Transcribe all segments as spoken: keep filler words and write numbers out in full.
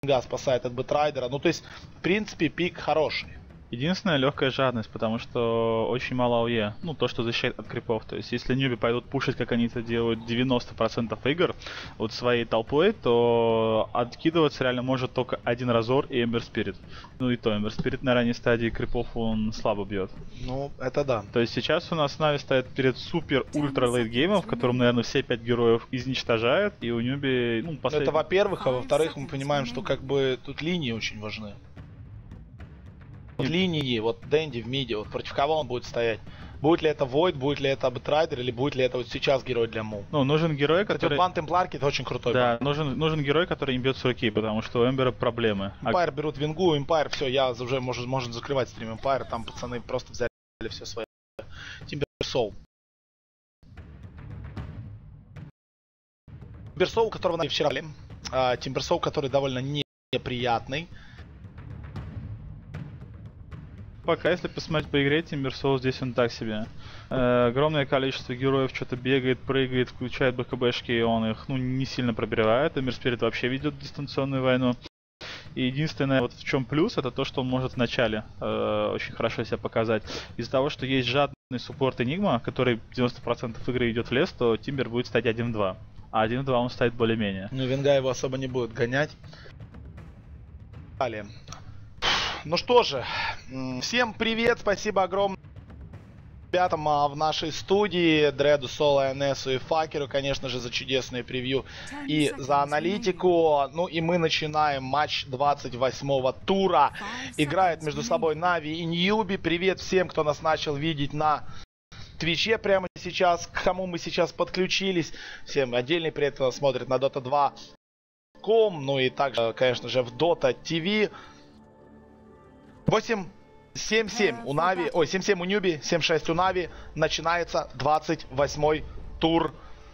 себя спасает от Бэтрайдера. Ну, то есть, в принципе, пик хороший. Единственная легкая жадность, потому что очень мало АОЕ. Ну, то, что защищает от крипов. То есть, если ньюби пойдут пушить, как они это делают, девяносто процентов игр вот своей толпой, то откидываться реально может только один Разор и Эмбер Спирит. Ну и то, Эмбер Спирит на ранней стадии крипов он слабо бьет. Ну, это да. То есть сейчас у нас Нави стоит перед супер-ультра лейтгеймом, в котором, наверное, все пять героев изничтожают, и у ньюби, ну, послед... Это во-первых, а во-вторых, мы понимаем, что как бы тут линии очень важны. Вот линии, вот Дэнди в миде, вот против кого он будет стоять? Будет ли это Void, будет ли это Бэтрайдер, или будет ли это вот сейчас герой для Му? Ну, нужен герой, который... Кстати, вот бан Темпларки это очень крутой Да, бан. нужен, нужен герой, который не бьет с руки, потому что у Эмбера проблемы. Empire а... берут вингу, Empire, все, я уже может, может закрывать стрим Empire, там пацаны просто взяли все свои. Timbersoul. Timbersoul, которого мы вчера брали. Timbersoul, который довольно неприятный. Пока, если посмотреть по игре, Timbersoul здесь он так себе. Э, огромное количество героев что-то бегает, прыгает, включает БКБшки, и он их ну, не сильно пробивает. Эмбер Спирит вообще ведет дистанционную войну. И единственное, вот в чем плюс, это то, что он может в начале э, очень хорошо себя показать. Из-за того, что есть жадный суппорт Энигма, который девяносто процентов игры идет в лес, то Тимбер будет стать один в два. А один в два он стоит более-менее. Ну, Винга его особо не будет гонять. Далее. Ну что же, всем привет, спасибо огромное ребятам в нашей студии, Дреду, Соло, НСу и Факеру, конечно же, за чудесное превью и за аналитику. Ну и мы начинаем матч двадцать восьмого тура. Играют между собой Нави и Ньюби. Привет всем, кто нас начал видеть на Твиче прямо сейчас, к кому мы сейчас подключились. Всем отдельный привет, кто смотрит на дота два точка ком, ну и также, конечно же, в Dota ти ви. восемь семь семь у Нави, ой, семь семь у Ньюби, семь шесть у Нави. Начинается двадцать восьмой тур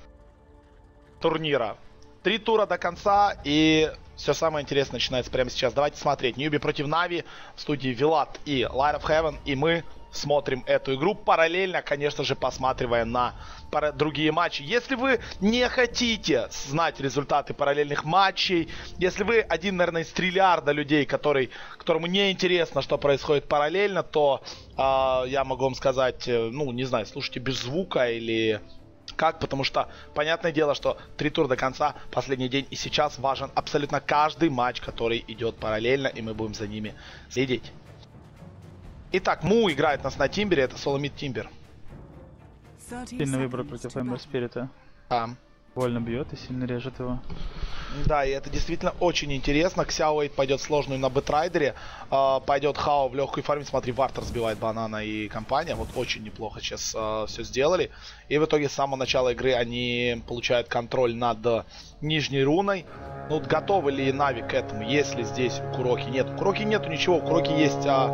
турнира. Три тура до конца, и все самое интересное начинается прямо сейчас. Давайте смотреть. Ньюби против Нави, в студии Вилат и Light of Heaven, и мы смотрим эту игру, параллельно, конечно же, посматривая на другие матчи. Если вы не хотите знать результаты параллельных матчей, если вы один, наверное, из триллиарда людей, который, которому не интересно, что происходит параллельно, то э, я могу вам сказать, ну, не знаю, слушайте без звука или как, потому что, понятное дело, что три тура до конца, последний день, и сейчас важен абсолютно каждый матч, который идет параллельно, и мы будем за ними следить. Итак, Му играет нас на Тимбере, это соло мид Тимбер. Сильный выбор против Эмбер Спирита. Да. Больно бьет и сильно режет его. Да, и это действительно очень интересно. Ксяо Эйт пойдет сложную на Бэтрайдере. Э, пойдет Хао в легкую фарме. Смотри, Вард разбивает Банана и компания. Вот очень неплохо сейчас э, все сделали. И в итоге с самого начала игры они получают контроль над нижней руной. Ну, вот готовы ли Нави к этому, если здесь у Куроки нет? У Куроки нету ничего, у Куроки есть а,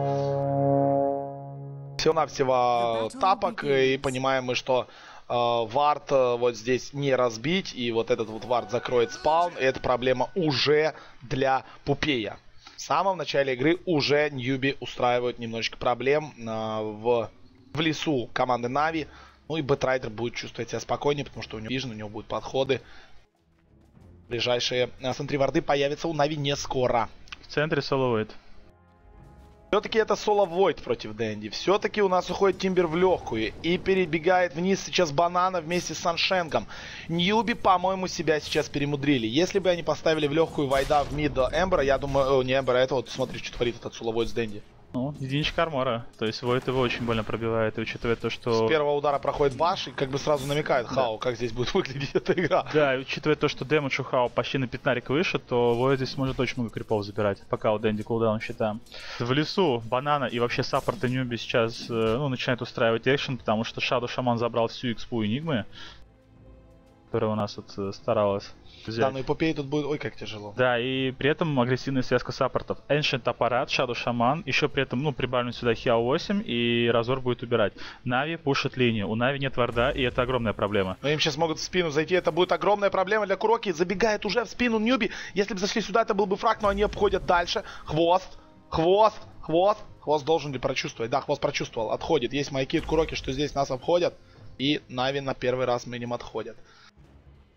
всего-навсего тапок. И понимаем мы, что Uh, вард uh, вот здесь не разбить, и вот этот вот вард закроет спаун, и это проблема уже для Пупея. В самом начале игры уже Ньюби устраивают немножечко проблем uh, в, в лесу команды Нави. Ну и Бэтрайдер будет чувствовать себя спокойнее, потому что у него вижен, у него будут подходы. Ближайшие uh, сентри-варды появятся у Нави не скоро. В центре соло Void. Все-таки это соло Void против Дэнди. Все-таки у нас уходит Тимбер в легкую. И перебегает вниз сейчас Банана вместе с Саншенгом. Ньюби, по-моему, себя сейчас перемудрили. Если бы они поставили в легкую Вайда в мид Эмбера, я думаю, о, не Эмбера, это вот смотри, что творит этот соло Void с Дэнди. Ну, единичка армора. То есть Void его очень больно пробивает, и учитывая то, что... С первого удара проходит баш, и как бы сразу намекает да. Хао, как здесь будет выглядеть эта игра. Да, и учитывая то, что дэмэдж у Хао почти на пятнарик выше, то Void здесь может очень много крипов забирать, пока у Дэнди кулдаун щита. В лесу Банана и вообще саппорт и Ньюби сейчас ну, начинают устраивать экшен, потому что Shadow Shaman забрал всю экспу Энигмы, которая у нас вот старалась взять. Да, ну и Попей тут будет, ой, как тяжело. Да, и при этом агрессивная связка саппортов. Ancient аппарат, Shadow Shaman, еще при этом, ну, прибавлен сюда Хиао восемь, и Разор будет убирать. Нави пушит линию, у Нави нет варда, и это огромная проблема. Но им сейчас могут в спину зайти, это будет огромная проблема для Куроки. Забегает уже в спину Ньюби. Если бы зашли сюда, это был бы фраг, но они обходят дальше. Хвост, хвост, хвост. Хвост должен ли прочувствовать? Да, хвост прочувствовал, отходит. Есть маяки от Куроки, что здесь нас обходят, и Нави на первый раз миним отходят.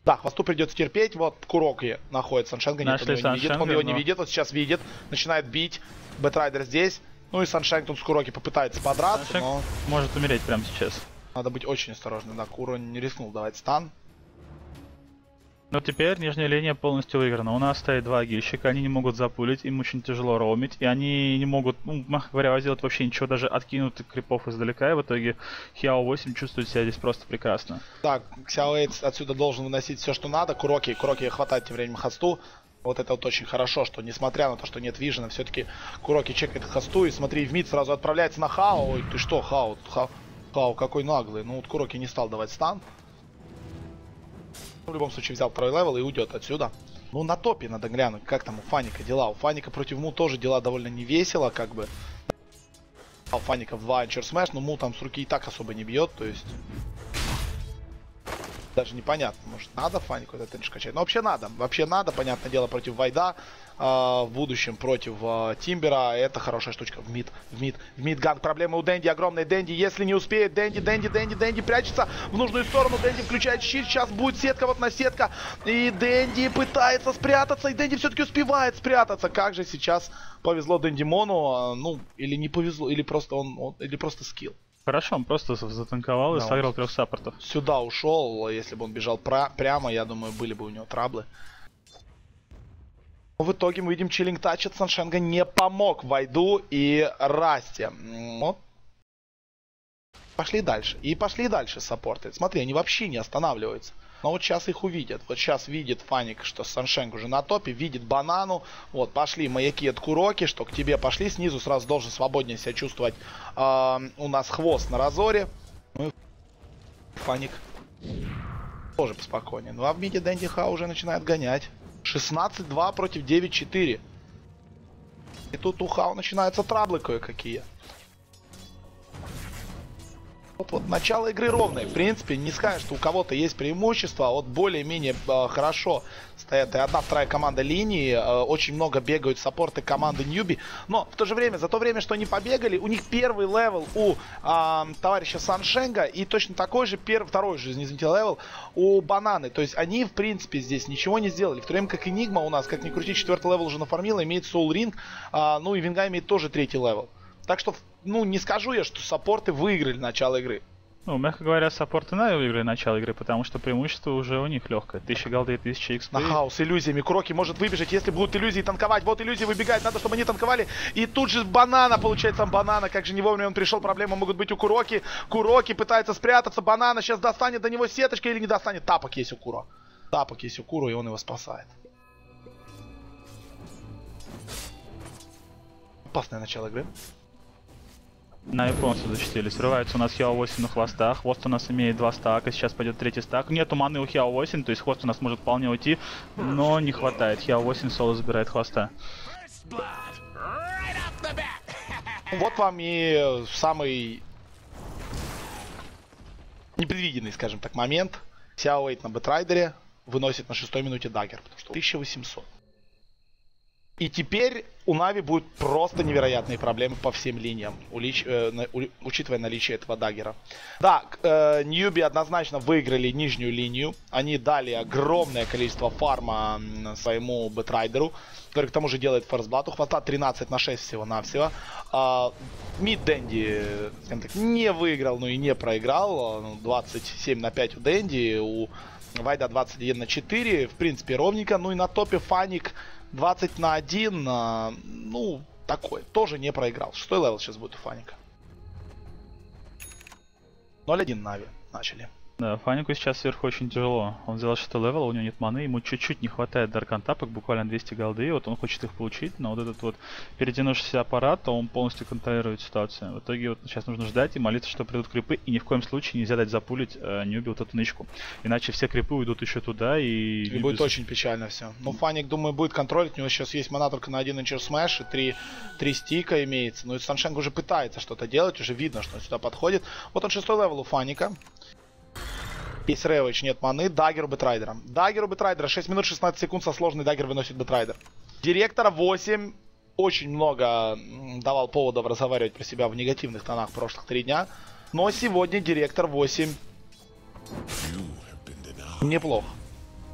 Да, хвосту придется терпеть. Вот Куроки находится. Саншенга нет, он его не видит. Он его не видит, вот сейчас видит. Начинает бить. Бэтрайдер здесь. Ну и Саншенг тут с Куроки попытается подраться, но... может умереть прямо сейчас. Надо быть очень осторожным. Да, Куро не рискнул давать стан. Но теперь нижняя линия полностью выиграна. У нас стоит два агильщика, они не могут запулить, им очень тяжело роумить, и они не могут, ну, мягко говоря, сделать вообще ничего, даже откинуть крипов издалека, и в итоге Хьяо восемь чувствует себя здесь просто прекрасно. Так, Xiao Эйт отсюда должен выносить все, что надо. Куроки, Куроки хватает тем временем хосту. Вот это вот очень хорошо, что несмотря на то, что нет вижена, все-таки Куроки чекает хосту, и смотри, в мид сразу отправляется на Хао. Ой, ты что, Хао, Хао, Хао какой наглый. Ну вот Куроки не стал давать стан. В любом случае взял второй левел и уйдет отсюда. Ну на топе надо глянуть, как там у Фаника дела. У Фаника против Му тоже дела довольно не весело, как бы. А у Фаника в два Anchor Smash, но Му там с руки и так особо не бьет, то есть... Даже непонятно, может надо Фанику этот тенш качать. Но вообще надо, вообще надо, понятное дело, против Вайда. Э, в будущем против э, Тимбера. Это хорошая штучка. В мид, в мид, в мид ганг. Проблемы у Дэнди огромные. Дэнди, если не успеет, Дэнди, Дэнди, Дэнди, Дэнди прячется в нужную сторону. Дэнди включает щит. Сейчас будет сетка, вот на сетка. И Дэнди пытается спрятаться. И Дэнди все-таки успевает спрятаться. Как же сейчас повезло Дэндимону. Ну, или не повезло, или просто он, он или просто скилл. Хорошо, он просто затанковал и да, сыграл трех саппортов. Сюда ушел, если бы он бежал пра прямо, я думаю, были бы у него траблы. Но в итоге мы видим, чиллинг тач от Саншенга не помог Вайду и Расте. Вот. Пошли дальше. И пошли дальше саппорты. Смотри, они вообще не останавливаются. Но вот сейчас их увидят. Вот сейчас видит Фаник, что Саншенг уже на топе. Видит банану. Вот, пошли маяки от Куроки, что к тебе пошли. Снизу сразу должен свободнее себя чувствовать. Э, у нас хвост на разоре. Ну и Фаник тоже поспокойнее. Ну а в миде Дэнди Ха уже начинает гонять. шестнадцать два против девять четыре. И тут у Хао начинаются траблы кое-какие. Вот, вот начало игры ровное. В принципе, не скажешь, что у кого-то есть преимущество. Вот более-менее э, хорошо стоят и одна, вторая команда линии. Э, очень много бегают саппорты команды Ньюби. Но в то же время, за то время, что они побегали, у них первый левел у э, товарища Саншенга. И точно такой же, первый, второй же, извините, левел у Бананы. То есть они, в принципе, здесь ничего не сделали. В то время как Энигма у нас, как ни крути, четвертый левел уже нафармила, имеет Soul Ring. Э, ну и Винга имеет тоже третий левел. Так что, ну, не скажу я, что саппорты выиграли начало игры. Ну, мягко говоря, саппорты на выиграли начало игры, потому что преимущество уже у них легкое. Тысяча голды, тысяча икс пи. На Хао с иллюзиями. Куроки может выбежать, если будут иллюзии танковать. Вот иллюзии выбегают, надо, чтобы они танковали. И тут же банана, получается, банана. Как же не вовремя он пришел, проблемы могут быть у Куроки. Куроки пытается спрятаться, банана сейчас достанет до него сеточка или не достанет. Тапок есть у Куро. Тапок есть у Куро, и он его спасает. Опасное начало игры. На японцев защитили. Срывается у нас Хьяо восемь на хвоста. Хвост у нас имеет два стака. Сейчас пойдет третий стак. Нету маны у Хьяо восемь, то есть хвост у нас может вполне уйти, но не хватает. Хьяо восемь соло забирает хвоста. Вот вам и самый непредвиденный, скажем так, момент. Xiao Эйт на Бэтрайдере выносит на шестой минуте даггер, потому что тысяча восемьсот. И теперь у Нави будут просто невероятные проблемы по всем линиям, улич, э, на, у, учитывая наличие этого даггера. Да, э, Ньюби однозначно выиграли нижнюю линию. Они дали огромное количество фарма своему Бэтрайдеру, который к тому же делает форсблат. У хвоста тринадцать на шесть всего-навсего. Э, Мид Дэнди, скажем так, не выиграл, но и не проиграл. двадцать семь на пять у Дэнди, у Вайда двадцать один на четыре. В принципе, ровненько. Ну и на топе Фаник двадцать на один, ну, такой, тоже не проиграл. Шестой левел сейчас будет у Фаника. ноль один Нави начали. Да, Фанику сейчас сверху очень тяжело. Он взял шестой левел, у него нет маны, ему чуть-чуть не хватает даркан тапок, буквально двести голды, вот он хочет их получить, но вот этот вот перетянувшийся аппарат, он полностью контролирует ситуацию. В итоге вот сейчас нужно ждать и молиться, что придут крипы, и ни в коем случае нельзя дать запулить э, Ньюби вот эту нычку. Иначе все крипы уйдут еще туда, и... И будет очень печально все. Ну, Фаник, думаю, будет контролить, у него сейчас есть мана только на один Anchor Smash, и три, три стика имеется. Ну и Саншенг уже пытается что-то делать, уже видно, что он сюда подходит. Вот он шестой левел у Фаника. Есть Рэвидж, нет маны, даггер у Бэтрайдера. Даггер у Бэтрайдера, шесть минут шестнадцать секунд, со сложный даггер выносит Бэтрайдер. Директора восемь очень много давал поводов разговаривать про себя в негативных тонах прошлых три дня. Но сегодня Директор восемь неплохо.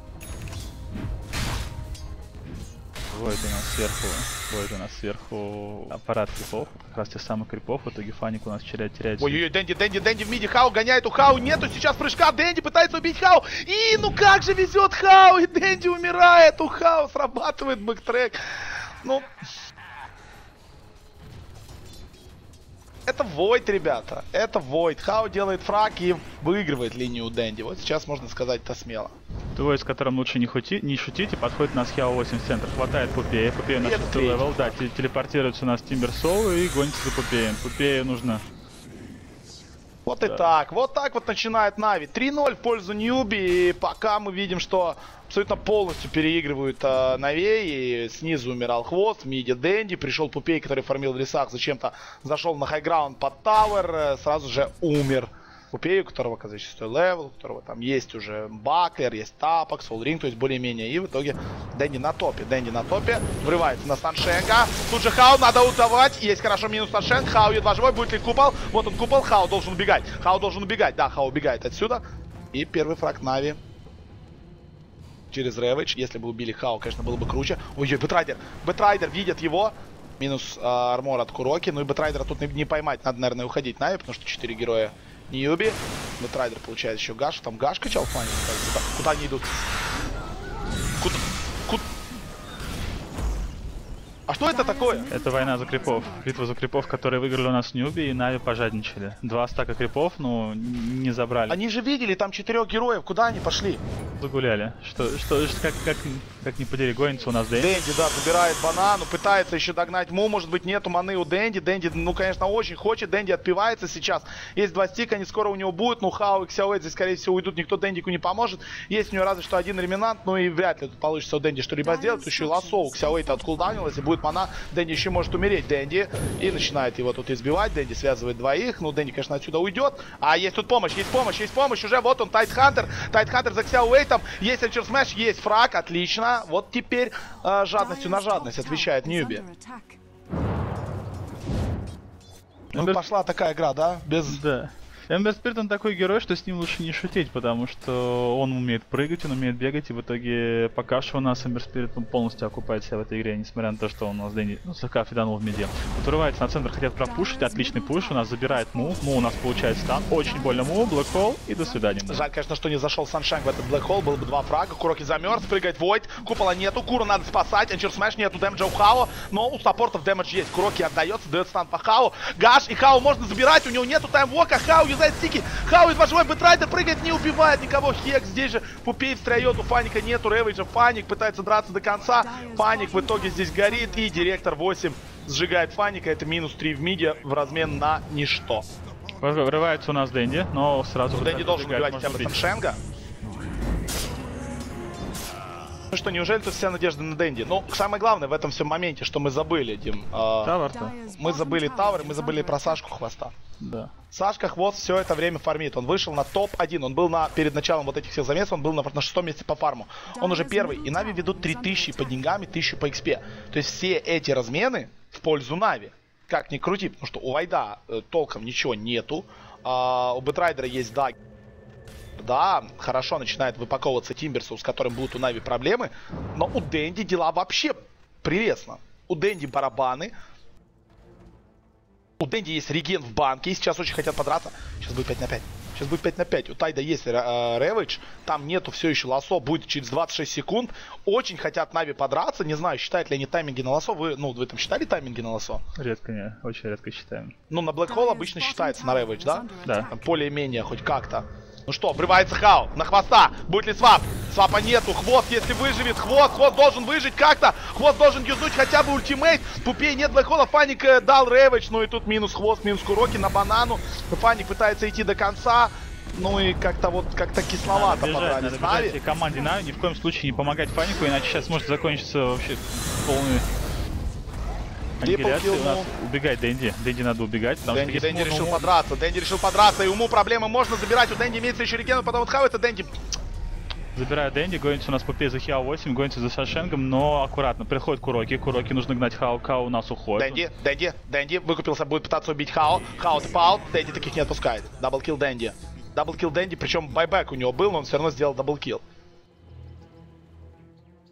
Воет у нас сверху, воет у нас сверху аппарат крипов, как раз тех самых крипов, в итоге Фаник у нас теряет, теряет. Ой-ой-ой, Дэнди, Дэнди, Дэнди в миде, Хау гоняет, у Хау нету сейчас прыжка, Дэнди пытается убить Хау, и ну как же везет Хау, и Дэнди умирает, у Хау срабатывает бэктрек, ну... Это Void, ребята, это Void. Хау делает фраг и выигрывает линию у Дэнди. Вот сейчас можно сказать это смело. Твой, с которым лучше не, хути, не шутить, и подходит у нас Хиао восемь в центр. Хватает Пупея, Пупея на шестой левел, да, телепортируется у нас Тимбер Соул и гонится за Пупеем. Пупею нужно... Вот да. и так, вот так вот начинает Нави. три ноль в пользу Ньюби, и пока мы видим, что абсолютно полностью переигрывают э, Нави, и снизу умирал Хвост, в миде Дэнди, пришел Пупей, который фармил в лесах, зачем-то зашел на хайграунд под Тауэр, э, сразу же умер. Пупей, у которого, оказывается, шестой левел, у которого там есть уже Баклер, есть Тапок, Солринг, то есть более-менее. И в итоге Дэнди на топе. Дэнди на топе. Врывается на Саншенга. Тут же Хау надо удавать. Есть хорошо минус Саншенг. Хау едва живой. Будет ли купол? Вот он купол. Хау должен убегать. Хау должен убегать. Да, Хау убегает отсюда. И первый фраг Нави. Через Рэвидж. Если бы убили Хау, конечно, было бы круче. Ой-ой, Бэтрайдер. Бэтрайдер видит его. Минус э, армор от Куроки. Ну и Бэтрайдера тут не, не поймать. Надо, наверное, уходить Нави, потому что четыре героя Ньюби. Бэтрайдер получает еще Гаш. Там Гаш качал фанни. Куда, куда они идут? Куда? Куда? А что это такое? Это война за крипов. Битва за крипов, которые выиграли у нас Ньюби, и Нави пожадничали. Два стака крипов, ну, не забрали. Они же видели там четырех героев. Куда они пошли? Загуляли. Что, что, как, как, как не подери, гонится у нас Дэнди. Дэнди, да, забирает банану, пытается еще догнать Му. Может быть, нету маны у Дэнди. Дэнди, ну, конечно, очень хочет. Дэнди отпивается сейчас. Есть два стика, не скоро у него будет. Ну, Хау и Ксяоэ здесь, скорее всего, уйдут. Никто Дэндику не поможет. Есть у него разве что один реминант. Ну, и вряд ли тут получится у Дэнди что-либо сделать. Потому что и лассо у Ксяоэ-то откулдаунилось, и будет мана. Дэнди еще может умереть. Дэнди. И начинает его тут избивать. Дэнди связывает двоих. Ну, Дэнди, конечно, отсюда уйдет. А есть тут помощь, есть помощь, есть помощь. Уже вот он, Тайтхантер. Тайтхантер за Ксяоэ-там. Есть Эльчер Смэш, есть фраг. Отлично. Вот теперь э, жадностью на жадность отвечает Ньюби. Ну, пошла такая игра, да? Без... Да. Эмбер Спирит, он такой герой, что с ним лучше не шутить, потому что он умеет прыгать, он умеет бегать, и в итоге пока что у нас Эмбер Спирит полностью окупает себя в этой игре, несмотря на то, что он у нас Дэнди, ну, слегка фиданул в миде. Вот урывается на центр, хотят пропушить, отличный пуш, у нас забирает Му, Му у нас получает стан, очень больно Му, Блэк Холл, и до свидания. Жаль, конечно, что не зашел Саншайн в этот Блэк Холл, было бы два фрага, Куроки замерз, прыгает Войд, купола нету, Куру надо спасать, Энчер Смэш нету, дэмэджа у Хао, но у саппортов дэмэдж есть, Куроки отдается, дает стан по Хао, Гаш и Хао можно забирать, у него нету таймвока, Хао юзает стики, Хау едва живой, Бэтрайдер прыгает, не убивает никого. Хекс здесь же Пупей встает, у Фаника нету Рэвиджа. Фаник пытается драться до конца. Фаник в итоге здесь горит. И Директор восемь сжигает Фаника. Это минус три в миде в размен на ничто. Врывается у нас Дэнди, но сразу... Дэнди должен убивать хотя бы Саншенга. Ну что, неужели тут вся надежда на Дэнди? Ну, самое главное в этом всем моменте, что мы забыли, Дим. Э, мы забыли Тауэр, мы забыли про Сашку Хвоста. Да. Сашка Хвост все это время фармит. Он вышел на топ один. Он был на, перед началом вот этих всех замесов, он был на, на шестом месте по фарму. Он уже первый. И Нави ведут три тысячи по деньгам и тысячу по экспе. То есть все эти размены в пользу Нави. Как ни крути, потому что у Вайда э, толком ничего нету. А, у Бэтрайдера есть даг. Да, хорошо начинает выпаковываться Тимберсу, с которым будут у Нави проблемы. Но у Дэнди дела вообще прелестно. У Дэнди барабаны. У Дэнди есть реген в банке. И сейчас очень хотят подраться. Сейчас будет пять на пять. Сейчас будет пять на пять. У Тайда есть Рэвидж. Там нету все еще лассо. Будет через двадцать шесть секунд. Очень хотят Нави подраться. Не знаю, считают ли они тайминги на лассо. Вы, ну, вы там считали тайминги на лассо? Редко, не. Очень редко считаем. Ну, на Блэк Холл обычно считается на Рэвидж, да? Да. Более-менее, хоть как-то. Ну что, врывается Хау на Хвоста. Будет ли свап? Свапа нету. Хвост, если выживет. Хвост, Хвост должен выжить как-то. Хвост должен юзнуть хотя бы ультимейт. Пупей нет Блэкхола. Фаник э, дал Рэвидж. Ну и тут минус Хвост, минус Куроки на банану. Фаник пытается идти до конца. Ну и как-то вот, как-то кисловато подрались Нави. Команде Нави ни в коем случае не помогать Фанику, иначе сейчас может закончиться вообще полный... Аннигиляция у нас. Убегает Дэнди. Дэнди надо убегать. Дэнди, Дэнди решил подраться. Дэнди решил подраться. И уму проблемы можно забирать. У Дэнди имеется еще реген, потом вот Хау это Дэнди. Забирает Дэнди, гонится у нас Пупей за Хиао восемь, гонится за Сашенгом, но аккуратно. Приходит Куроки. Куроки нужно гнать Хау. Хау у нас уходит. Дэнди, Дэнди, Дэнди выкупился, будет пытаться убить Хау. Хау тпал. Дэнди таких не отпускает. Даблкил Дэнди. Даблкил Дэнди, причем байбек у него был, но он все равно сделал даблкил.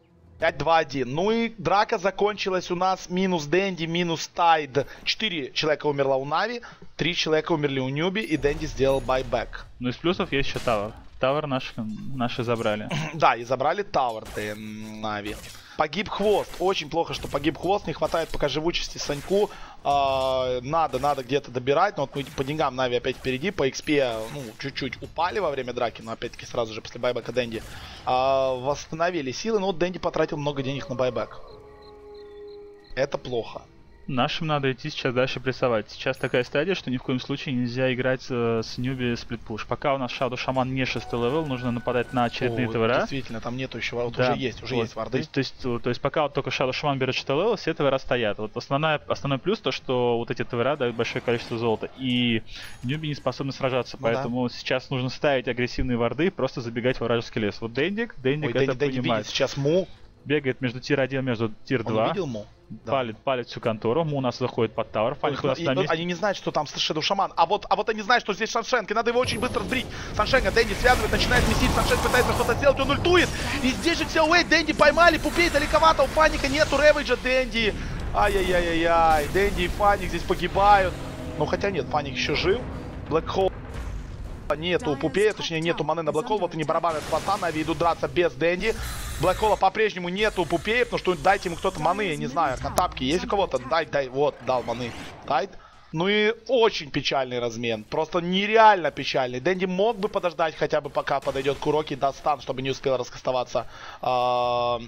пять два один. Ну и драка закончилась у нас минус Дэнди, минус Тайд. четыре человека умерло у Нави, три человека умерли у Ньюби, и Дэнди сделал байбек. Ну из плюсов есть еще Тавер. Тавер наши, наши забрали. Да, и забрали Тавер Нави. Погиб Хвост. Очень плохо, что погиб Хвост. Не хватает пока живучести Саньку. А, надо, надо где-то добирать. Но вот мы по деньгам Нави опять впереди. По икс пи, ну, чуть-чуть упали во время драки. Но опять-таки сразу же после байбека Дэнди а, восстановили силы. Но вот Дэнди потратил много денег на байбек. Это плохо. Нашим надо идти сейчас дальше прессовать. Сейчас такая стадия, что ни в коем случае нельзя играть э, с Ньюби сплитпуш. Пока у нас Shadow Shaman не шестой левел, нужно нападать на очередные ТВРа. Действительно, там нету еще, вот да. уже есть, уже вот. есть варды. То есть, то, есть, то есть пока вот только Shadow Shaman берет шестой левел, все ТВРа стоят. Вот основная, основной плюс то, что вот эти ТВРа дают большое количество золота. И Ньюби не способны сражаться, ну, поэтому да. сейчас нужно ставить агрессивные варды и просто забегать в вражеский лес. Вот Дэндик, Дэндик Ой, это Дэнди, понимает. Дэнди сейчас Му. Бегает между тир один, между тир два. Он увидел Му? Палит, да. палит всю контору, Му у нас заходит под тавер, Фаник у нас на месте. Они не знают, что там Shadow Shaman, а вот, а вот они знают, что здесь Саншенг, и надо его очень быстро сбрить. Саншенга Дэнди связывает, начинает месить, Саншенг пытается что-то сделать, он ультует. И здесь же Ксяуэй, Дэнди поймали, Пупей далековато, у Фаника нету ревейджа Дэнди. Ай-яй-яй-яй, Дэнди и Фаник здесь погибают. Ну хотя нет, Фаник еще жив. Black Hole нету у Пупея, точнее нету маны на Black Hole, вот они барабанят хвоста, Нави идут драться без Дэнди. Black Hole по-прежнему нету у Пупея, потому что дайте ему кто-то маны, я не знаю, на тапке есть у кого-то, дай, дай, вот, дал маны, дай. Ну и очень печальный размен, просто нереально печальный. Дэнди мог бы подождать хотя бы пока подойдет Куроки, даст стан, чтобы не успел раскастоваться Ancient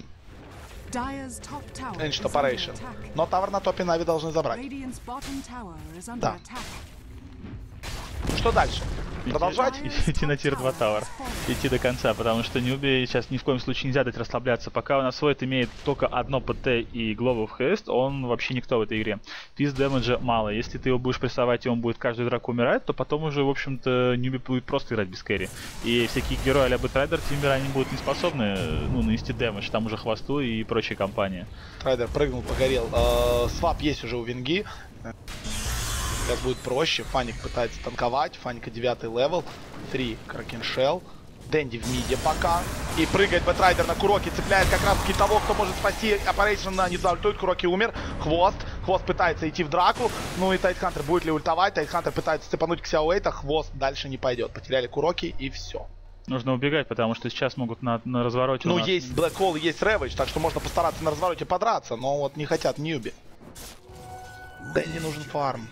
Operation. Но тавер на топе Нави должны забрать. Да. Ну что дальше? Продолжать? Идти на тир два тавер. Идти до конца, потому что Ньюби сейчас ни в коем случае нельзя дать расслабляться. Пока у нас Void имеет только одно ПТ и Global Haste, он вообще никто в этой игре. Физ дэмэджа мало. Если ты его будешь прессовать и он будет каждую драку умирать, то потом уже, в общем-то, Ньюби будет просто играть без кэри. И всякие герои а-ля Бэтрайдер, Тимбер, они будут не способны, ну, нанести дэмэдж, там уже Хвосту и прочие компании. Трайдер прыгнул, погорел. Э-э, свап есть уже у Винги. Сейчас будет проще. Фаник пытается танковать. Фаника девятый левел. три Кракеншелл. Дэнди в миде пока. И прыгает Бэтрайдер на Куроки. Цепляет как раз таки того, кто может спасти Operation на не заультует. Куроки умер. Хвост. Хвост пытается идти в драку. Ну и Тайтхантер будет ли ультовать. Тайтхантер пытается цепануть Ксяуэйта. Хвост дальше не пойдет. Потеряли Куроки и все. Нужно убегать, потому что сейчас могут на, на развороте... Ну нас... есть Black Hole, есть Ravage. Так что можно постараться на развороте подраться. Но вот не хотят Ньюби. Дэнди нужен фарм.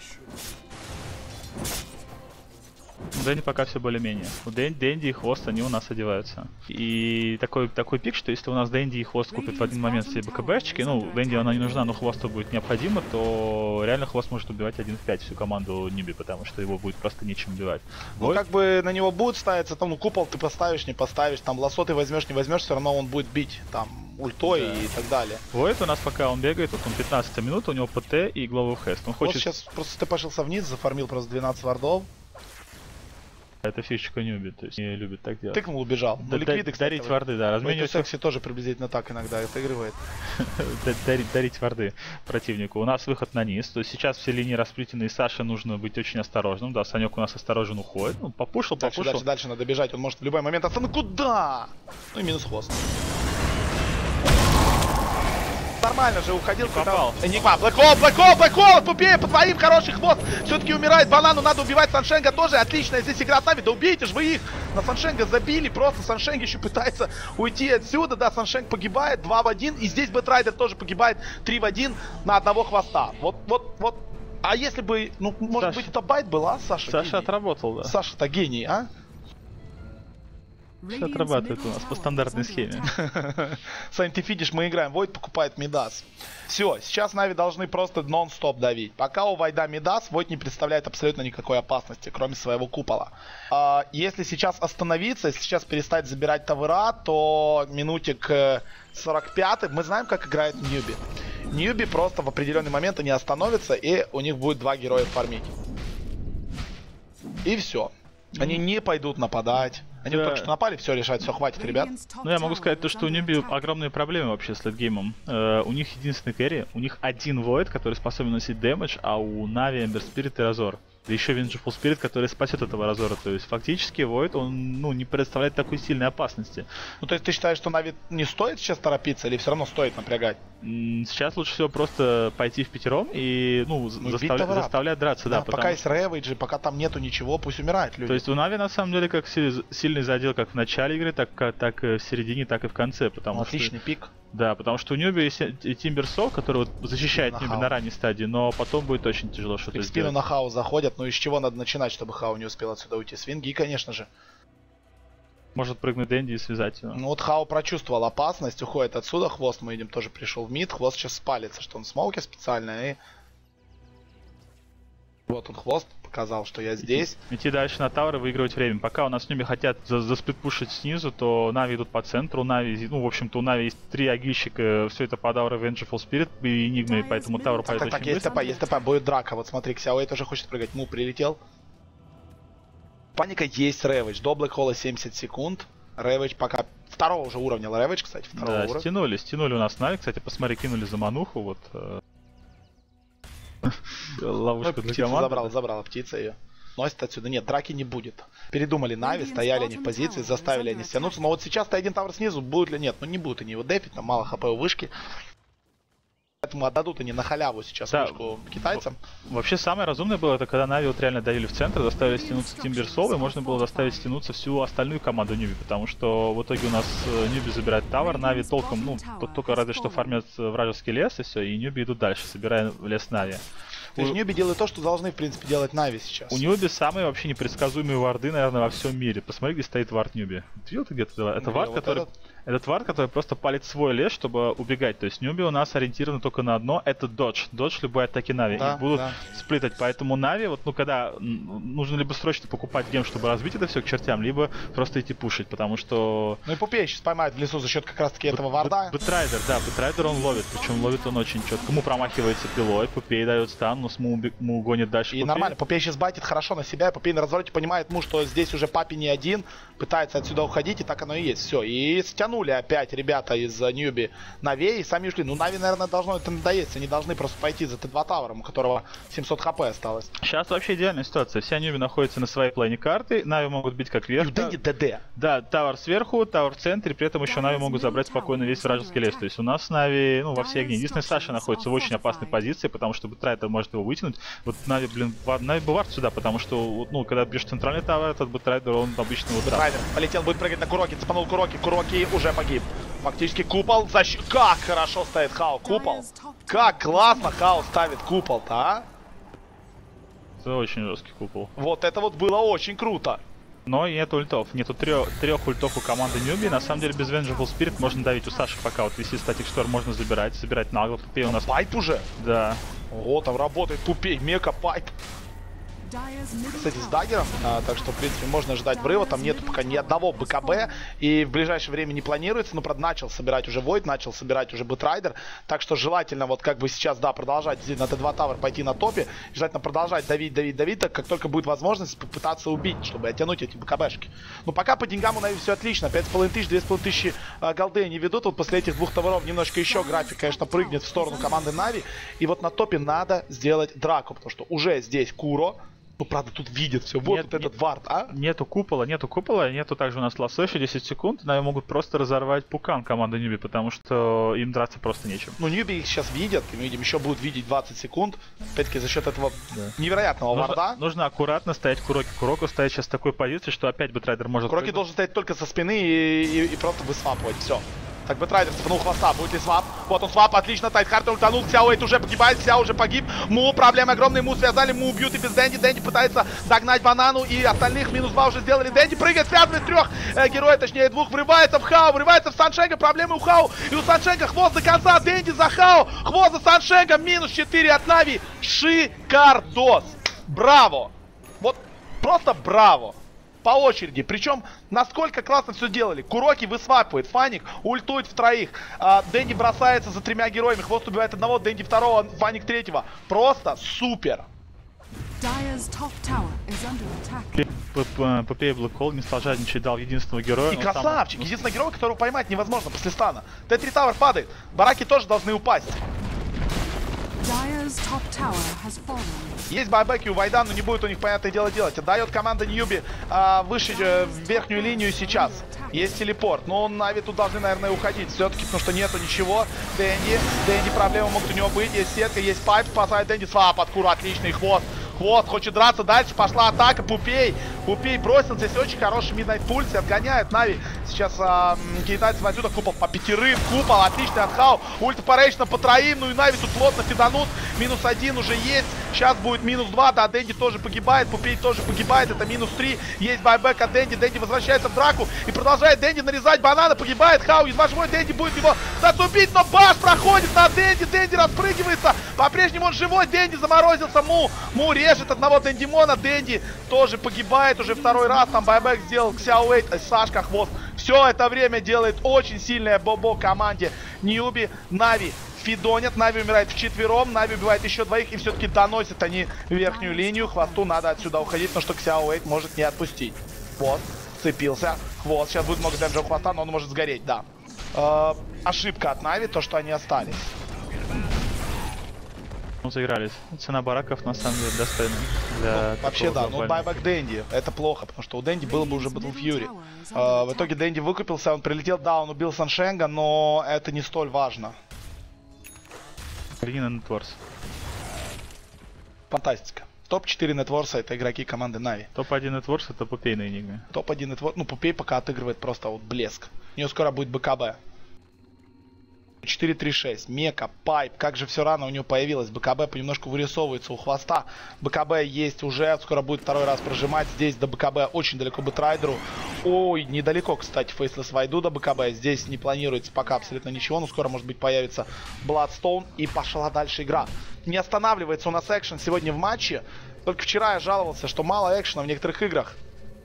У Дэнди пока все более-менее. У Дэнди, Дэнди и Хвост, они у нас одеваются. И такой, такой пик, что если у нас Дэнди и Хвост купят в один момент себе БКБшечки, ну, Дэнди она не нужна, но Хвосту будет необходимо, то реально Хвост может убивать один в пять всю команду Ньюби, потому что его будет просто нечем убивать. Ну, вот. Как бы на него будет ставиться, там, ну, купол ты поставишь, не поставишь, там, лосо ты возьмешь, не возьмешь, все равно он будет бить, там, ультой да. и так далее. Void у нас пока он бегает, вот он пятнадцать минут, у него ПТ и Global Haste. Он хочет... сейчас просто ты пошелся вниз, зафармил просто двенадцать вардов. Это фишечка Ньюби, то есть не любит так делать. Тыкнул, убежал. Да, ликвиды, кстати, дарить варды, да. Разменивать секси тоже приблизительно так иногда отыгрывает. дарить, дарить варды противнику. У нас выход на низ, то есть сейчас все линии расплетены, и Саше нужно быть очень осторожным. Да, Санек у нас осторожен уходит. Ну, попушил, попушил. Дальше, дальше, дальше надо бежать, он может в любой момент остановить. Куда? Ну и минус Хвост. Нормально же уходил. Попал. Энигма. Black Hole, Black Hole, Black Hole, Пупея по твоим, хороший Хвост. Все-таки умирает Банану, надо убивать Саншенга тоже. Отличная здесь игра с Нави. Да убейте же вы их. На Саншенга забили, просто Саншенг еще пытается уйти отсюда. Да, Саншенг погибает два в один. И здесь Бэтрайдер тоже погибает три в один на одного Хвоста. Вот, вот, вот. А если бы, ну, может Саша. быть, это байт была, Саша? Саша гений. Отработал, да. Саша-то гений, а? Все отрабатывает у нас по стандартной схеме. Сань, ты видишь, мы играем. Void покупает Мидас. Все, сейчас Нави должны просто нон-стоп давить. Пока у Вайда Мидас, Void не представляет абсолютно никакой опасности, кроме своего купола. А, если сейчас остановиться, если сейчас перестать забирать тавера, то минутик сорок пятый, мы знаем, как играет Ньюби. Ньюби просто в определенный момент они остановятся, и у них будет два героя фармить. И все. Они не пойдут нападать. Они да. только что напали, все решать, все, хватит, ребят. Ну, я могу сказать то, что у Ньюби огромные проблемы вообще с лейтгеймом. Э, у них единственный керри, у них один Void, который способен носить дэмэдж, а у Нави Эмбер Спирит и Разор. Да еще Vengeful Spirit, который спасет этого разора. То есть фактически Void, он ну, не представляет такой сильной опасности. Ну то есть ты считаешь, что Нави не стоит сейчас торопиться или все равно стоит напрягать? Сейчас лучше всего просто пойти в пятером и ну, ну заставля... заставлять драться. Да, да, пока есть Рэвиджи, пока там нету ничего, пусть умирают люди. То есть у Нави на самом деле как сильный задел как в начале игры, так, так и в середине, так и в конце. Потому ну, что... Отличный пик. Да, потому что у Ньюби есть и Тимберсол, который вот защищает Ньюби на ранней стадии, но потом будет очень тяжело что-то сделать. В спину на Хау заходят, ну из чего надо начинать, чтобы Хау не успел отсюда уйти? Свинги, конечно же. Может прыгнуть Дэнди и связать его. Ну вот Хау прочувствовал опасность, уходит отсюда, Хвост, мы видим, тоже пришел в мид, Хвост сейчас спалится, что он в смоуке специально, и... Вот он, Хвост, показал, что я здесь. Идти дальше на тавер и выигрывать время. Пока у нас Ньюби хотят за засплитпушить снизу, то Нави идут по центру. Нави, ну, в общем-то, у Нави есть три агильщика, все это по Дауру, Vengeful Spirit и Энигмы, поэтому Тавр пойдет очень Так, так, есть ТП, есть ТП, будет драка. Вот смотри, Ксяуэй тоже хочет прыгать. Му прилетел. Паника есть, Рэвидж. До Блэк Холла семьдесят секунд. Рэвидж пока... Второго уже уровня Рэвидж, кстати, второго да, уровня. стянули, стянули у нас Нави. Кстати, посмотри, кинули за мануху, вот... Ловушку для команды. Забрала, забрала птица ее. Носит отсюда. Нет, драки не будет. Передумали Нави, стояли они в позиции, заставили они стянуться. Но вот сейчас Т один Тавр снизу, будет ли нет? Ну не будут они его дефить, там мало хп у вышки. Поэтому отдадут они на халяву сейчас да. вышку китайцам. Вообще самое разумное было, это когда Нави вот реально давили в центр, заставили стянуться Тимберсол, и можно было заставить стянуться всю остальную команду Ньюби, потому что в итоге у нас Ньюби забирает Тавр, Нави толком, ну, только разве что фармят вражеский лес, и все, и Ньюби идут дальше, собирая лес Нави. То есть Ньюби делают то, что должны, в принципе, делать Нави сейчас. У Ньюби самые вообще непредсказуемые варды, наверное, во всем мире. Посмотри, где стоит вард Ньюби. Ты видел ты где-то? Это вард, вот который... Этот... Этот вард, который просто палит свой лес, чтобы убегать. То есть Ньюби у нас ориентирован только на одно, это додж. Додж любой атаки Нави. Да, и будут да. сплитать. Поэтому Нави, вот, ну, когда нужно либо срочно покупать гем, чтобы разбить это все к чертям, либо просто идти пушить, потому что... Ну и Пупей сейчас поймает в лесу за счет как раз таки этого варда. Бэтрайдер, да, Бэтрайдер он ловит, причем ловит он очень четко. Му промахивается пилой, Пупей дает стан, но с Му, Му гонит дальше. И Пупей. Нормально, Пупей сейчас байтит хорошо на себя, Пупей на развороте понимает Му, что здесь уже Папи не один, пытается отсюда уходить, и так оно и есть. Все, и стянули опять ребята из Ньюби Нави, и сами ушли. Ну, Нави, наверное, должно это надоесть. Они должны просто пойти за Т два Тауром, у которого семьсот хп осталось. Сейчас вообще идеальная ситуация. Вся Ньюби находится на своей плане карты. Нави могут бить как вверх. Дэнди ДД. Да, Тавр сверху, Тавр в центре. При этом еще Нави могут забрать спокойно весь вражеский лес. То есть у нас Нави, ну, во всей огне. Единственное, Саша находится в очень опасной позиции, потому что Бэтрайдер может его вытянуть. Вот Нави, блин, Нави бы вард сюда, потому что, ну, когда бьешь центральный Тавр, этот Бэтрайдер, он обычно вот так. Полетел, будет прыгать на Куроки, цепанул Куроки. Куроки уже погиб. Фактически купол защ... Как хорошо стоит Хау, купол. Как классно Хау ставит купол-то, а? Это очень жесткий купол. Вот это вот было очень круто. Но и нет ультов. Нету трех, трех ультов у команды Ньюби. На самом деле без Vengeful Spirit можно давить у Саши пока. Вот висит Static Storm можно забирать. Забирать нагло. Пупей у нас... Пайп уже? Да. Ого, там работает Пупей, мека пайп. Кстати, с даггером, а, так что, в принципе, можно ждать врыва. Там нету пока ни одного БКБ. И в ближайшее время не планируется. Но, правда, начал собирать уже Void, начал собирать уже Бэтрайдер. Так что желательно, вот как бы сейчас, да, продолжать здесь на Т два Тавр пойти на топе. Желательно продолжать давить, давить, давить. Так как только будет возможность попытаться убить, чтобы оттянуть эти БКБшки. Но пока по деньгам у Нави все отлично. пять с половиной тысяч, две с половиной тысячи а, голды они ведут. Вот после этих двух товаров немножко еще график, конечно, прыгнет в сторону команды Нави. И вот на топе надо сделать драку. Потому что уже здесь Куро. Ну, правда, тут видит все. Вот, нет, вот этот нет, вард, а? Нету купола, нету купола, нету также у нас лассо, еще десять секунд. Нави могут просто разорвать пукан команды Ньюби, потому что им драться просто нечем. Ну, Ньюби их сейчас видят, и мы видим, еще будут видеть двадцать секунд. Опять-таки, за счет этого да. невероятного нужно, варда. Нужно аккуратно стоять Куроки. Куроку стоять сейчас в такой позиции, что опять Бэтрайдер может... Куроки должен стоять только со спины и, и, и просто высвапывать, все. Так, Бэтрайдер цепанул хвоста, будет ли свап? Вот он свап, отлично, Тайтхарт ультанул, Ксяуэй уже погибает, Ксяо уже погиб. Му, проблемы огромные, Му связали, Му убьют и без Дэнди. Дэнди пытается догнать банану, и остальных минус два уже сделали. Дэнди прыгает, связывает трех э, героев, точнее двух, врывается в Хау, врывается в Саншенко, проблемы у Хау. И у Саншенко хвост до конца, Дэнди за Хау, хвост за Саншенко, минус четыре от Нави. Шикардос, браво, вот просто браво. По очереди. Причем, насколько классно все делали. Куроки высвапывает, Фаник ультует в троих. А, Дэнди бросается за тремя героями. Хвост убивает одного, Дэнди второго, Фаник третьего. Просто супер. Пупей Блэк Холл не стал жадничать, дал единственного героя. И красавчик. Там... Единственного героя, которого поймать невозможно после стана. Т три Тавр падает. Бараки тоже должны упасть. Есть байбеки у Вайда, но не будет у них, понятное дело, делать. Отдает команда Ньюби а, выше э, в верхнюю линию сейчас. Есть телепорт, но Нави тут должны, наверное, уходить. Все-таки, потому что нету ничего. Дэнди, Дэнди, проблемы могут у него быть. Есть сетка, есть пайп, спасает Дэнди. Свап от Кура, отличный хвост. Хвост хочет драться дальше, пошла атака. Пупей, Пупей бросил. Здесь очень хороший миднайт пульс, отгоняет Нави. Сейчас а, китайцы отсюда. Купол по пятерым, купол, отличный от Хау. Ультипарейшна по троим, ну и Нави тут плотно фиданут. Минус один уже есть. Сейчас будет минус два, да, Дэнди тоже погибает, Пупей тоже погибает, это минус три. Есть байбек от Дэнди, Дэнди возвращается в драку и продолжает Дэнди нарезать банана, погибает Хау, едва живой, Дэнди будет его зацепить, но баш проходит на Дэнди, Дэнди распрыгивается, по-прежнему он живой, Дэнди заморозился, Му, Му режет одного Дэндимона, Дэнди тоже погибает уже второй раз, там байбек сделал Ксяуэйт, Сашка хвост. Все это время делает очень сильная бобо команде Ньюби, Нави фидонят, Нави умирает вчетвером, Нави убивает еще двоих и все-таки доносят они верхнюю линию. Хвосту надо отсюда уходить, но что Ксяуэйт может не отпустить. Вот, цепился, хвост, сейчас будет много дэмэджа у хвоста, но он может сгореть, да. Э, ошибка от Нави, то что они остались. Ну, заигрались. Цена бараков на самом деле достойна. Для ну, вообще да, но байбэк Дэнди, это плохо, потому что у Дэнди было бы уже Battle Fury. Э, в итоге Дэнди выкупился, он прилетел, да, он убил Саншенга, но это не столь важно. Один Нетворс. Фантастика. топ четыре Нетворса это игроки команды Нави. топ один Нетворс это Пупей на Энигме. топ один Нетворс, ну Пупей пока отыгрывает просто вот блеск. У нее скоро будет БКБ. четыре три шесть, Мека, Пайп, как же все рано у него появилось. БКБ понемножку вырисовывается у хвоста. БКБ есть уже, скоро будет второй раз прожимать. Здесь до БКБ очень далеко Бэтрайдеру. Ой, недалеко, кстати, Фейслес Вайду до БКБ. Здесь не планируется пока абсолютно ничего, но скоро может быть появится Бладстоун. И пошла дальше игра. Не останавливается у нас экшен сегодня в матче. Только вчера я жаловался, что мало экшена в некоторых играх.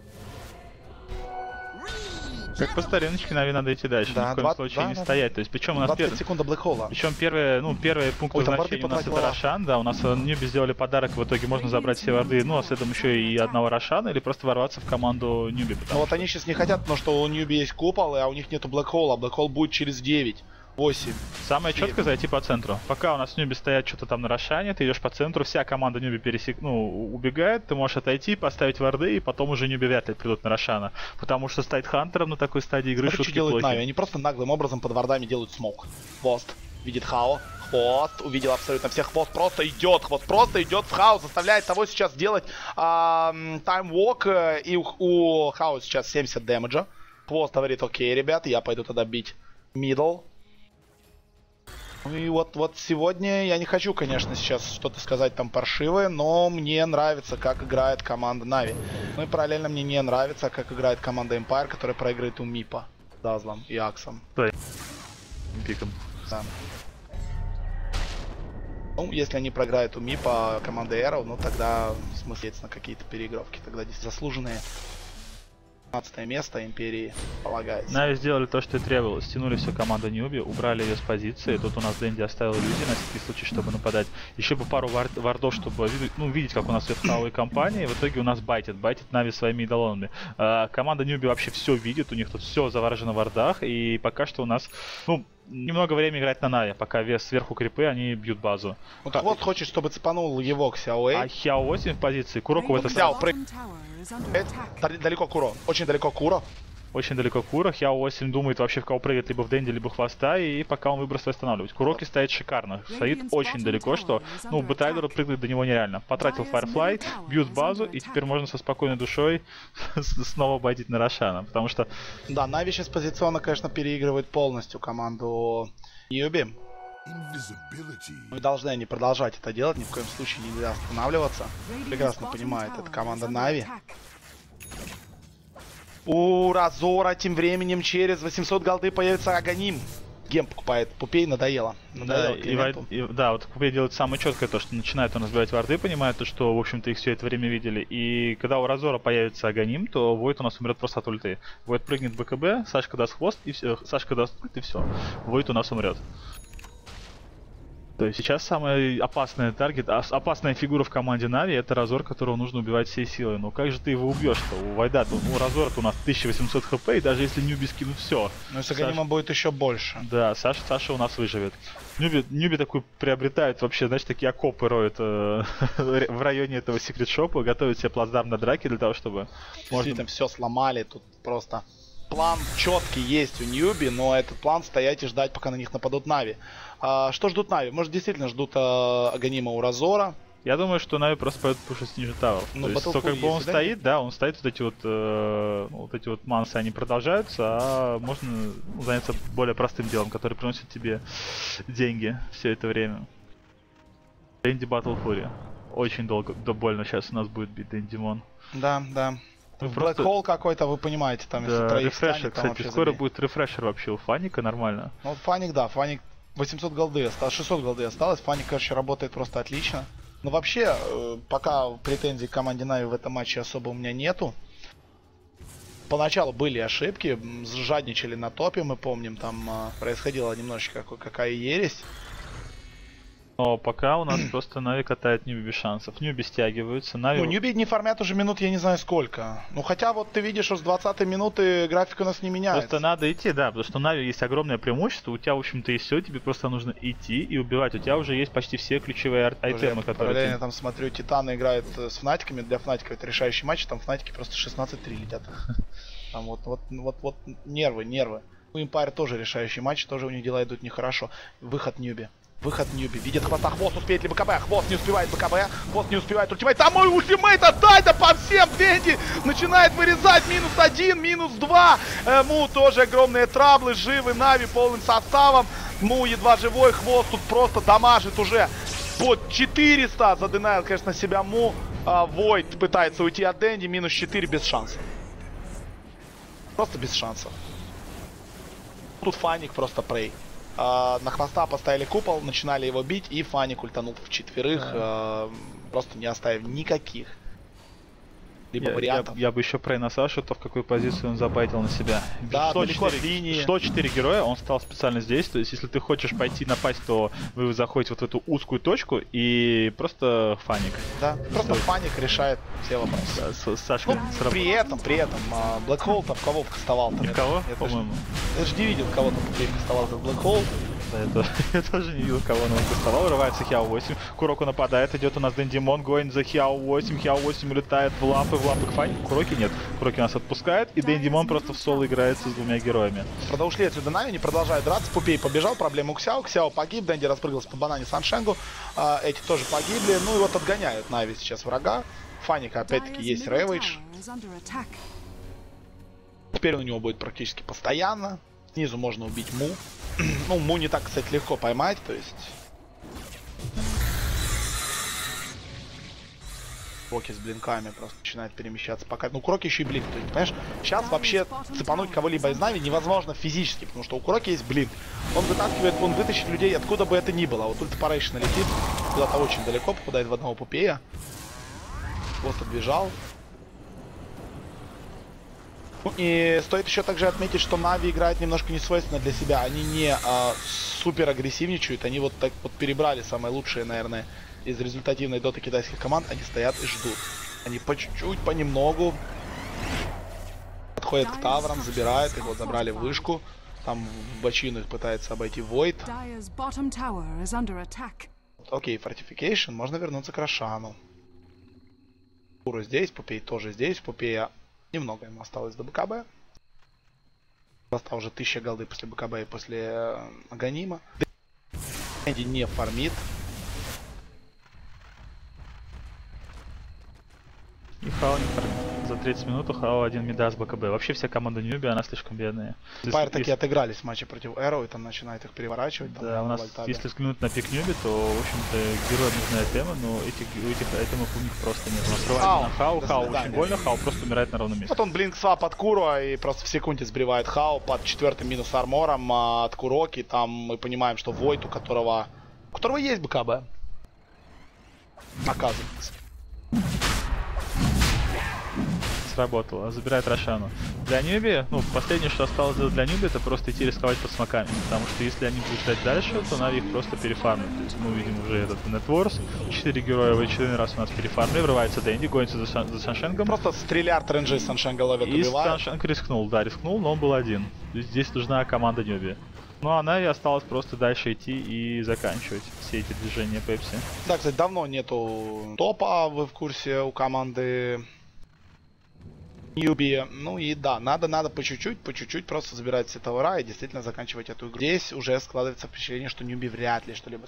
Как по стариночке, Нави надо идти дальше, да, ни в коем двадцать, случае да, не да, стоять. То есть, причем у нас двадцать секунд до Блэк Холла. Причем первые, ну, первые пункты значения у нас это Рошан, да, у нас Ньюби сделали подарок, в итоге можно забрать все варды, ну, а следом еще и одного Рошана, или просто ворваться в команду Ньюби. Ну вот они сейчас не хотят, потому что у Ньюби есть купол, а у них нету Блэк Холла, Блэк Холл будет через девять. восемь. Самое четкое зайти по центру. Пока у нас Ньюби стоят что-то там на Рошане, ты идешь по центру, вся команда Ньюби пересек... ну, убегает, ты можешь отойти, поставить варды, и потом уже Ньюби вряд ли придут на Рошана. Потому что стать хантером на такой стадии игры шутки делают Нави, они просто наглым образом под вардами делают смок. Хвост видит Хао, Хвост увидел абсолютно всех, Хвост просто идет, Хвост просто идет в Хао, заставляет того сейчас делать таймвок, и у, у Хао сейчас семьдесят дэмэджа. Хвост говорит: окей, ребят, я пойду тогда бить мидл. И вот, вот сегодня я не хочу, конечно, сейчас что-то сказать там паршивое, но мне нравится, как играет команда Нави. Ну и параллельно мне не нравится, как играет команда Empire, которая проигрывает у Мипа, Дазлом и Аксом. Да. Пиком. Да. Ну, если они проиграют у Мипа команды Arrow, ну тогда смысл есть на какие-то переигровки, тогда здесь заслуженные. пятнадцатое место Империи полагается. Нави сделали то, что и требовалось. Стянули всю команду Ньюби, убрали ее с позиции. Тут у нас Дэнди оставил иллюзии на всякий случай, чтобы нападать. Еще бы пару вар вардов, чтобы ну, видеть, как у нас идет хавовые компании. В итоге у нас байтит. Байтит Нави своими идолонами. А, команда Ньюби вообще все видит. У них тут все заворожено в вардах. И пока что у нас, ну, немного времени играть на Нави. Пока вес сверху крипы, они бьют базу. Вот а, вот хочет, чтобы цепанул его Ксяуэй. А Хяо восемь в позиции. Куроку в это Ксяо прыгает. Далеко Куро. Очень далеко Куро. Очень далеко Куро. Хяо восемь думает вообще в кого прыгать, либо в Дэнди, либо в хвоста. И пока он выброс восстанавливать. Куроки стоит шикарно. Стоит очень далеко, что, ну, Бэтрайдеру прыгнуть до него нереально. Потратил Firefly, бьют базу, и теперь можно со спокойной душой снова байтить на Рошана. Потому что... Да, Нави сейчас позиционно, конечно, переигрывает полностью команду Ньюби. Ну и должны они продолжать это делать, ни в коем случае нельзя останавливаться. Прекрасно понимает это команда Нави. У Разора тем временем через восемьсот голды появится Аганим. Гем покупает. Пупей надоело. надоело да, и, и, да, вот Пупей делает самое четкое то, что начинает он разбивать варды, понимает то, что, в общем-то, их все это время видели. И когда у Разора появится Аганим, то Войд у нас умрет просто от ульты. Войд прыгнет в БКБ, Сашка даст хвост, и все. Сашка даст ульт, и все. Войд у нас умрет. То есть сейчас самый опасный таргет, опасная фигура в команде Нави — это Разор, которого нужно убивать всей силой. Но как же ты его убьешь-то? У Вайда, у Разора-то у нас тысяча восемьсот хп, и даже если Ньюби скинут все. Ну, с Аганима будет еще больше. Да, Саша, Саша у нас выживет. Ньюби, Ньюби такой приобретает вообще, знаешь, такие окопы роют э, в районе этого секрет-шопа, готовит себе плацдарм на драке для того, чтобы... Действительно, можно... все сломали, тут просто... План четкий есть у Ньюби, но этот план стоять и ждать, пока на них нападут Нави. А, что ждут Нави? Может, действительно ждут а, Аганима у Разора? Я думаю, что Нави просто пойдет пушить ниже тавер. Ну, то есть, то, как бы он да? стоит, да, он стоит, вот эти вот, э, вот эти вот мансы, они продолжаются, а можно заняться более простым делом, который приносит тебе деньги все это время. Дэнди Батл Фури. Очень долго, да больно сейчас у нас будет бить Дэнди Мон. Да, да. Black Hole какой-то, вы понимаете, там да, если троих рефрешер, станет, кстати, там скоро забей. будет рефрешер вообще у Фаника, нормально. Ну, Фаник, да, Фаник восемьсот голды осталось, шестьсот голды осталось, Фаник, короче, работает просто отлично. Но вообще, пока претензий к команде Нави в этом матче особо у меня нету. Поначалу были ошибки, жадничали на топе, мы помним, там происходила немножечко какая ересь. Но пока у нас просто Нави катает Ньюби без шансов. Ньюби стягиваются. Нави... Ну, Ньюби не фармят уже минут, я не знаю сколько. Ну, хотя вот ты видишь, что с двадцатой минуты график у нас не меняется. Просто надо идти, да, потому что Нави есть огромное преимущество. У тебя, в общем-то, и все, тебе просто нужно идти и убивать. У тебя уже есть почти все ключевые айтемы, которые... Параллельно ты... там смотрю, Титаны играют с Фнатиками. Для Фнатика это решающий матч, там Фнатики просто шестнадцать три летят. Там вот, вот, вот, вот нервы, нервы. У Empire тоже решающий матч, тоже у них дела идут нехорошо. Выход Ньюби. Выход Ньюби. Видит хвоста. Хвост успеет ли БКБ? Хвост не успевает БКБ. Хвост не успевает ультимейт. Там мой ультимейт! Отдай да по всем! Дэнди начинает вырезать. Минус один, минус два. Э, Му тоже огромные траблы. Живы Нави полным составом. Му едва живой. Хвост тут просто дамажит уже под четыреста. Задынаил, конечно, себя Му. А, Войд пытается уйти от Дэнди. Минус четыре без шансов. Просто без шансов. Тут Фаник просто прей. Uh, на хвоста поставили купол, начинали его бить, и Фаник ультанул в четверых, uh, просто не оставив никаких либо я, вариантов. Я, я бы еще прей на Сашу, то в какую позицию он забайтил на себя. Да, сто четыре, сто четыре героя, он стал специально здесь, то есть если ты хочешь пойти напасть, то вы заходите вот в эту узкую точку и просто Фаник. Да, просто все. Фаник решает все вопросы. Да, с, с Сашкой ну, при этом, при этом, Black Hole-то в кого кастовал? Никого, по-моему. Я же не видел, кого-то кастовал как Black Hole. Да, это, я тоже не видел, кого он кастовал. Вырывается Хиао восемь. Куроку нападает, идет у нас Дэнди Мон, гоин за Хиао восемь. Хиао восемь улетает в лапы, в лапы к Фанику. Куроки нет. Куроки нас отпускает, и Дэнди Мон просто в соло играется с двумя героями. Правда, ушли отсюда Нави, не продолжают драться. Пупей побежал, проблема у Ксяо. Ксяо погиб, Дэнди распрыгался по банане Саншенгу. А, эти тоже погибли. Ну и вот отгоняют Нави сейчас врага. Фаника опять-таки есть Рэвидж. Теперь у него будет практически постоянно. Снизу можно убить Му. Ну, Му не так, кстати, легко поймать, то есть... Кроки с блинками просто начинает перемещаться пока. Ну, Кроки еще и блинк. То есть, понимаешь, сейчас вообще цепануть кого-либо из Нави невозможно физически, потому что у Кроки есть блинк. Он вытаскивает, он вытащит людей откуда бы это ни было. Вот ультипарейшн летит куда-то очень далеко, попадает в одного Пупея. Вот отбежал. Ну, и стоит еще также отметить, что Нави играет немножко несвойственно для себя. Они не а, супер агрессивничают, они вот так вот перебрали самое лучшее, наверное, из результативной доты китайских команд. Они стоят и ждут. Они по чуть-чуть, понемногу подходят к таврам, забирают их, вот забрали вышку. Там в бочину их пытается обойти Войд. Окей, фортификейшн, можно вернуться к Рошану. Куру здесь, Пупей тоже здесь, Пупея немного ему осталось до БКБ. Осталось уже тысяча голды после БКБ и после э, Аганима. Дэнди не фармит. И Хао не фармит. За тридцать минут у Хао один мида с БКБ. Вообще вся команда Ньюби, она слишком бедная. Пайр таки отыгрались в матче против Эро, и там начинает их переворачивать. Там, да, у нас, вольтабе. Если взглянуть на пик Ньюби, то, в общем-то, героям нужны айтемы, но этих, у этих айтемов у них просто нет. У нас срывается на Хау, Хау очень больно, Хау просто умирает на ровном месте. Вот он блинк свап от Куру, и просто в секунде сбривает Хау под четвертым минус армором а, от Куроки. Там мы понимаем, что Войд, у которого, у которого есть БКБ. Оказывается. сработало. Забирает Рошану. Для Ньюби, ну, последнее, что осталось сделать для Ньюби, это просто идти рисковать под смоками. Потому что если они будут ждать дальше, то Нави их просто перефармят. То есть мы увидим уже этот Нетворс. Четыре героя в очередной раз у нас перефармили. Врывается Дэнди, гонится за, Сан за Саншенгом. Просто стрелярд ренджи Саншенга ловит, и убивает. Саншенг рискнул, да, рискнул, но он был один. То есть здесь нужна команда Ньюби. Ну а Нави осталось просто дальше идти и заканчивать все эти движения Пепси. Да, кстати, давно нету топа, вы в курсе, у команды Ньюби. Ну и да, надо, надо по чуть-чуть, по чуть-чуть просто забирать все товара и действительно заканчивать эту игру. Здесь уже складывается впечатление, что Ньюби вряд ли что-либо...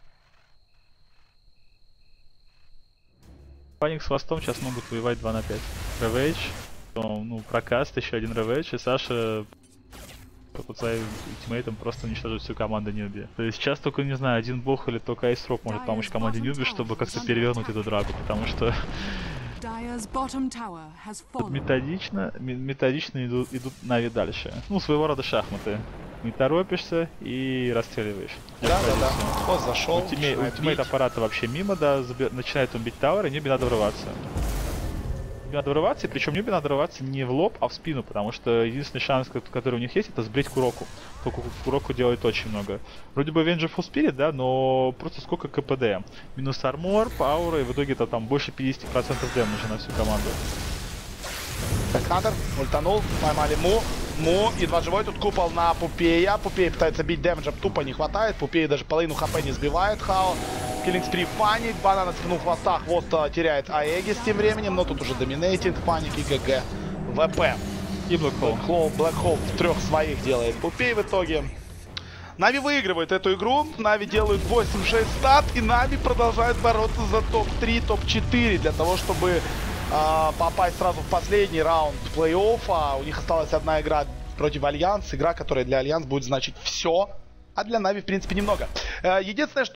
Паник с хвостом сейчас могут воевать два на пять. Рэвэйдж, ну, прокаст, еще один Рэвэйдж, и Саша под своим ультимейтом просто уничтожит всю команду Ньюби. То есть сейчас только, не знаю, один бог или только Айсрок может помочь команде Ньюби, чтобы как-то перевернуть эту драку, потому что тут методично, методично идут, идут Нави дальше. Ну, своего рода шахматы. Не торопишься и расстреливаешь. Да, да, да. Вот зашел. Ультимейт, ультимейт аппарата вообще мимо, да, заби... начинает он бить тауэр, и Ньюби надо врываться. Ньюби надо врываться, и причем Ньюби надо врываться не в лоб, а в спину, потому что единственный шанс, который у них есть, это сбрить Куроку. Только Куроку делает очень много. Вроде бы Vengeful Spirit, да, но просто сколько КПД. Минус армор, пауэр, и в итоге это там больше пятьдесят процентов дэмэджа на всю команду. Бэкхантер ультанул, поймали Му. Му, едва живой, тут купол на Пупея. Пупей пытается бить дэмэджа, тупо не хватает. Пупей даже половину хп не сбивает. Хао. Киллинг спри паник. Банана спину хвоста. Хвост теряет Аегис тем временем, но тут уже доминейтинг, паник и ГГ. ВП. И Блэкхол. Блэкхол в трех своих делает Пупей в итоге. Нави выигрывает эту игру. Нави делают восемь шесть стат. И Нави продолжает бороться за топ три, топ четыре. Для того, чтобы Uh, попасть сразу в последний раунд плей-оффа. У них осталась одна игра против Альянс. Игра, которая для Альянс будет значить все, а для Нави, в принципе, немного. Uh, единственное, что